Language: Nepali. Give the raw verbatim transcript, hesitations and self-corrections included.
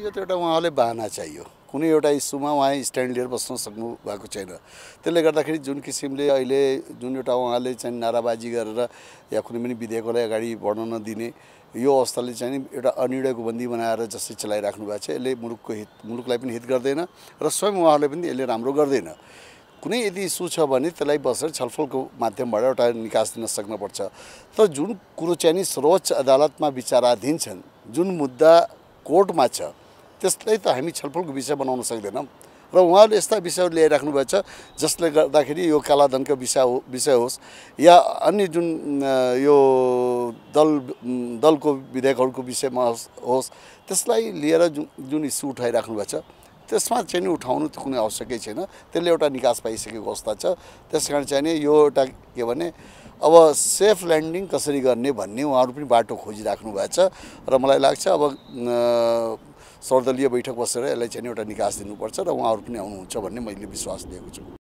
यो त एउटा उहाँले बाहना चाहियो कुनै एउटा इस्युमा उहाँ स्ट्यान्ड लिएर बस्न सक्नु भएको छैन त्यसले गर्दाखेरि जुन किसिमले अहिले जुन एउटा उहाँले चाहिँ नाराबाजी गरेर या कुनै पनि विधेयकलाई अगाडि बढ्न नदिने यो अवस्थाले चाहिँ एउटा अनिर्णयको बन्दी बनाएर जसरी चलाइराख्नु भएको छ यसले मुलुकको हित मुलुकलाई पनि हित गर्दैन र स्वयं उहाँहरूले पनि यसले राम्रो गर्दैन कुनै यदि इस्यु छ भने त्यसलाई बसेर छलफलको माध्यमबाट एउटा निकास दिन सक्नुपर्छ तर जुन कुरो चाहिँ नि सर्वोच्च अदालतमा विचाराधीन छन् जुन मुद्दा कोर्टमा छ त्यसलाई त हामी छलफलको विषय बनाउन सक्दैनौँ र उहाँले यस्ता विषयहरू ल्याइराख्नु भएको छ जसले गर्दाखेरि यो कालाधनको विषय हो विषय होस् या अन्य जुन यो दल दलको विधेयकहरूको विषयमा होस् त्यसलाई लिएर जुन जुन इस्यु उठाइराख्नु भएको छ त्यसमा चाहिँ नि उठाउनु त कुनै आवश्यकै छैन त्यसले एउटा निकास पाइसकेको अवस्था छ त्यसकारण चाहिँ नि यो एउटा के भने अब सेफ ल्यान्डिङ कसरी गर्ने भन्ने उहाँहरू पनि बाटो खोजिराख्नु भएको छ र मलाई लाग्छ अब सर्वदलीय बैठक बसेर यसलाई चाहिँ एउटा निकास दिनुपर्छ र उहाँहरू पनि आउनुहुन्छ भन्ने मैले विश्वास लिएको छु।